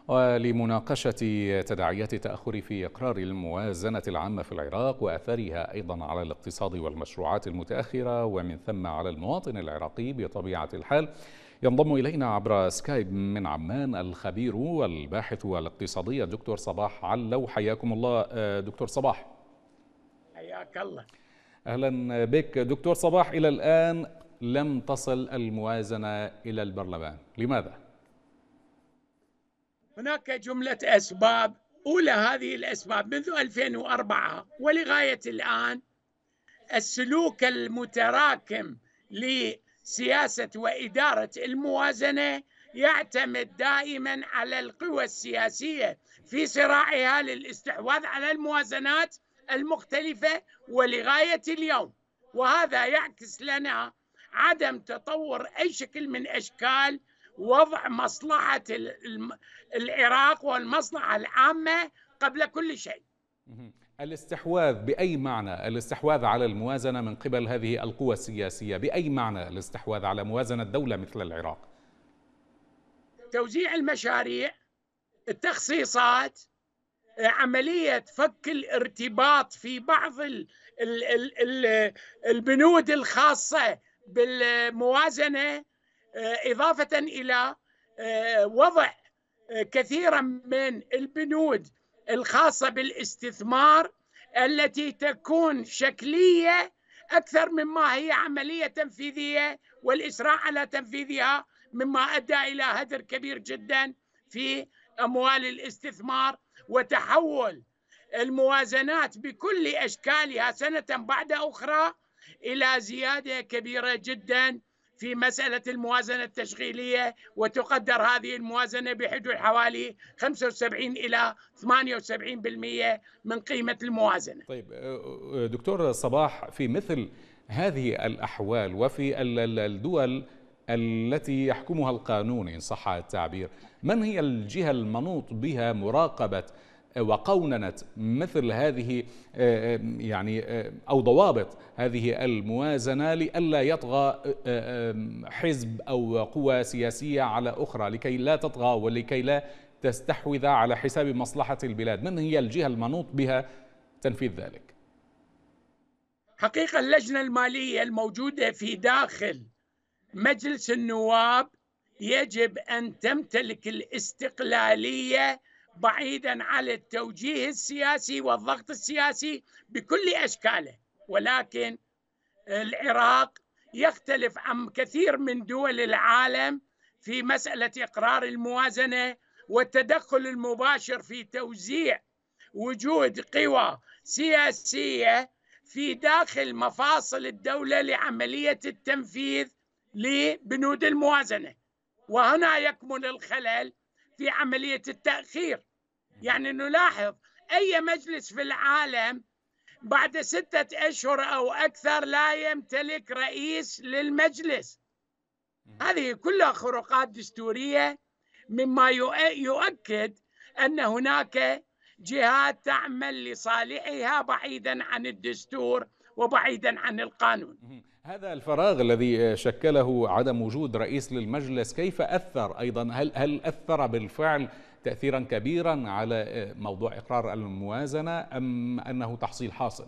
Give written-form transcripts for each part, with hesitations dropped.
ولمناقشة تداعيات التأخر في إقرار الموازنة العامة في العراق وأثرها أيضا على الاقتصاد والمشروعات المتأخرة ومن ثم على المواطن العراقي بطبيعة الحال، ينضم إلينا عبر سكايب من عمان الخبير والباحث الاقتصادي الدكتور صباح علو. حياكم الله دكتور صباح. حياك الله. أهلا بك دكتور صباح. إلى الآن لم تصل الموازنة إلى البرلمان، لماذا؟ هناك جملة أسباب. أولى هذه الأسباب منذ 2004 ولغاية الآن السلوك المتراكم لسياسة وإدارة الموازنة يعتمد دائما على القوى السياسية في صراعها للاستحواذ على الموازنات المختلفة ولغاية اليوم، وهذا يعكس لنا عدم تطور أي شكل من أشكال وضع مصلحة العراق والمصلحة العامة قبل كل شيء. الاستحواذ بأي معنى؟ الاستحواذ على الموازنة من قبل هذه القوى السياسية بأي معنى؟ الاستحواذ على موازنة دولة مثل العراق؟ توزيع المشاريع، التخصيصات، عملية فك الارتباط في بعض البنود الخاصة بالموازنة، إضافة إلى وضع كثيرا من البنود الخاصة بالاستثمار التي تكون شكلية أكثر مما هي عملية تنفيذية، والإسراع على تنفيذها مما أدى إلى هدر كبير جدا في أموال الاستثمار وتحول الموازنات بكل أشكالها سنة بعد أخرى إلى زيادة كبيرة جدا في مسألة الموازنة التشغيلية، وتقدر هذه الموازنة بحدود حوالي 75 إلى 78% من قيمة الموازنة. طيب دكتور صباح، في مثل هذه الأحوال وفي الدول التي يحكمها القانون إن صح التعبير، من هي الجهة المنوط بها مراقبة وقوننة مثل هذه يعني أو ضوابط هذه الموازنة لئلا يطغى حزب أو قوى سياسية على أخرى، لكي لا تطغى ولكي لا تستحوذ على حساب مصلحة البلاد؟ من هي الجهة المنوط بها تنفيذ ذلك؟ حقيقة اللجنة المالية الموجودة في داخل مجلس النواب يجب أن تمتلك الاستقلالية بعيدا عن التوجيه السياسي والضغط السياسي بكل أشكاله، ولكن العراق يختلف عن كثير من دول العالم في مسألة إقرار الموازنة والتدخل المباشر في توزيع وجود قوى سياسية في داخل مفاصل الدولة لعملية التنفيذ لبنود الموازنة، وهنا يكمن الخلل في عملية التأخير. يعني نلاحظ أي مجلس في العالم بعد 6 أشهر أو أكثر لا يمتلك رئيس للمجلس. هذه كلها خروقات دستورية، مما يؤكد أن هناك جهات تعمل لصالحها بعيدا عن الدستور وبعيدا عن القانون. هذا الفراغ الذي شكله عدم وجود رئيس للمجلس كيف أثر أيضا؟ هل أثر بالفعل تأثيرا كبيرا على موضوع إقرار الموازنة أم أنه تحصيل حاصل؟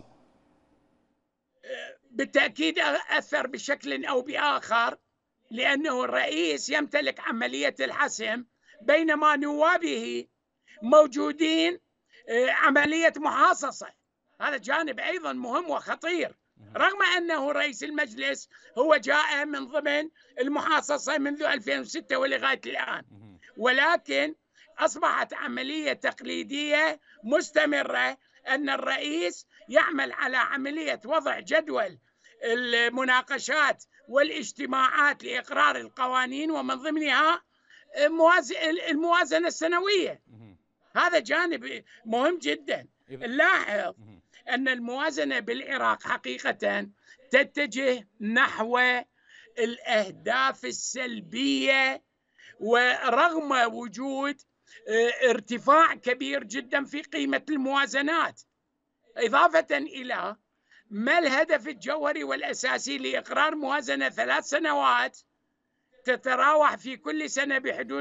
بالتأكيد أثر بشكل أو بآخر، لأنه الرئيس يمتلك عملية الحسم بينما نوابه موجودين عملية محاصصة. هذا جانب أيضا مهم وخطير، رغم أنه رئيس المجلس هو جاء من ضمن المحاصصة منذ 2006 ولغاية الآن، ولكن أصبحت عملية تقليدية مستمرة أن الرئيس يعمل على عملية وضع جدول المناقشات والاجتماعات لإقرار القوانين ومن ضمنها الموازنة السنوية. هذا جانب مهم جدا. نلاحظ أن الموازنة بالعراق حقيقة تتجه نحو الأهداف السلبية، ورغم وجود ارتفاع كبير جدا في قيمة الموازنات، إضافة إلى ما الهدف الجوهري والأساسي لإقرار موازنة 3 سنوات تتراوح في كل سنة بحدود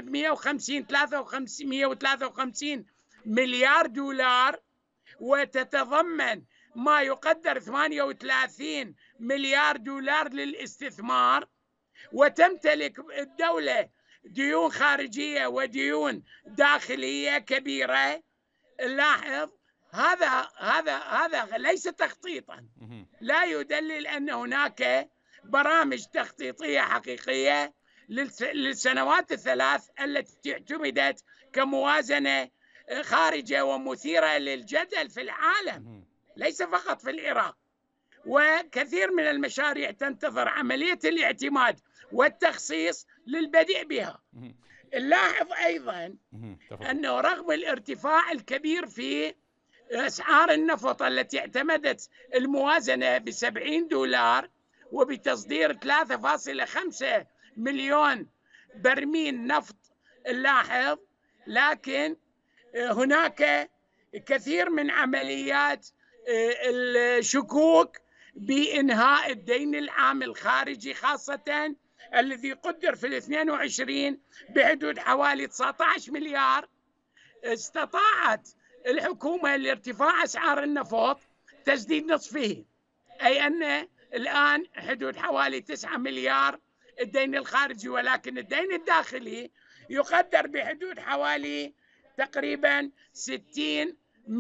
153 مليار دولار، وتتضمن ما يقدر 38 مليار دولار للاستثمار، وتمتلك الدولة ديون خارجية وديون داخلية كبيرة. لاحظ هذا ليس تخطيطا، لا يدلل أن هناك برامج تخطيطية حقيقية للسنوات الثلاث التي اعتمدت كموازنة خارجة ومثيرة للجدل في العالم، ليس فقط في العراق. وكثير من المشاريع تنتظر عملية الاعتماد والتخصيص للبدء بها. نلاحظ أيضا أنه رغم الارتفاع الكبير في أسعار النفط التي اعتمدت الموازنة ب$70 وبتصدير 3.5 مليون برميل نفط، نلاحظ لكن هناك كثير من عمليات الشكوك بإنهاء الدين العام الخارجي، خاصة الذي قدر في 22 بحدود حوالي 19 مليار. استطاعت الحكومة لارتفاع أسعار النفط تسديد نصفه، أي أن الآن حدود حوالي 9 مليار الدين الخارجي، ولكن الدين الداخلي يقدر بحدود حوالي تقريبا 60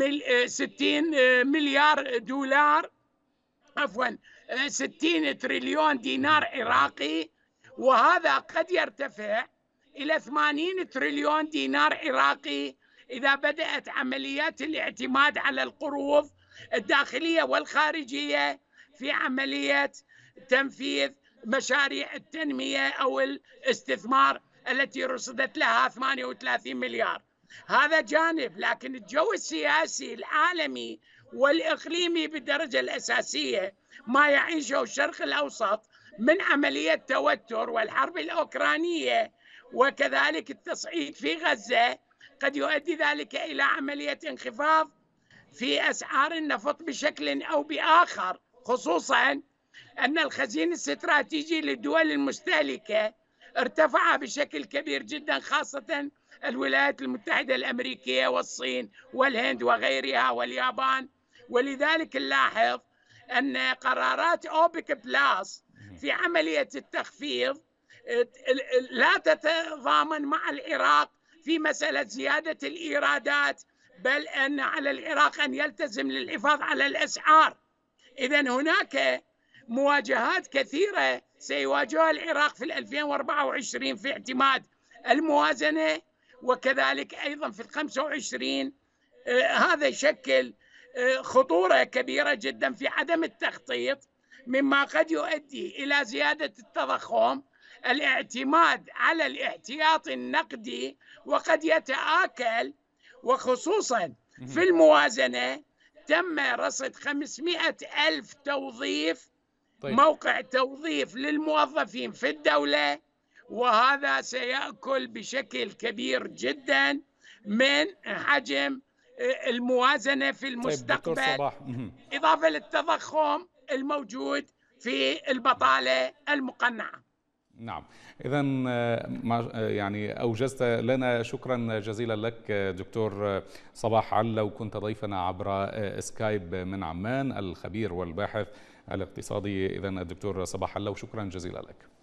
مليار دولار، عفوا 60 تريليون دينار عراقي، وهذا قد يرتفع إلى 80 تريليون دينار عراقي إذا بدأت عمليات الاعتماد على القروض الداخلية والخارجية في عملية تنفيذ مشاريع التنمية أو الاستثمار التي رصدت لها 38 مليار. هذا جانب، لكن الجو السياسي العالمي والإقليمي بالدرجة الأساسية ما يعيشه الشرق الأوسط من عملية توتر والحرب الأوكرانية وكذلك التصعيد في غزة قد يؤدي ذلك إلى عملية انخفاض في أسعار النفط بشكل أو بآخر، خصوصا أن الخزين الاستراتيجي للدول المستهلكة ارتفع بشكل كبير جدا، خاصة الولايات المتحدة الأمريكية والصين والهند وغيرها واليابان. ولذلك نلاحظ أن قرارات أوبك بلاس في عملية التخفيض لا تتضامن مع العراق في مسألة زيادة الإيرادات، بل أن على العراق أن يلتزم للحفاظ على الأسعار. إذن هناك مواجهات كثيرة سيواجهها العراق في 2024 في اعتماد الموازنة، وكذلك أيضا في 25. هذا يشكل خطورة كبيرة جدا في عدم التخطيط، مما قد يؤدي إلى زيادة التضخم، الاعتماد على الاحتياطي النقدي، وقد يتآكل. وخصوصا في الموازنة تم رصد 500,000 توظيف، موقع توظيف للموظفين في الدولة، وهذا سيأكل بشكل كبير جدا من حجم الموازنة في المستقبل، إضافة للتضخم الموجود في البطالة المقنعة. نعم، إذا يعني أوجزت لنا. شكرا جزيلا لك دكتور صباح علو، كنت ضيفنا عبر سكايب من عمان، الخبير والباحث الاقتصادي. إذا الدكتور صباح علو، شكرا جزيلا لك.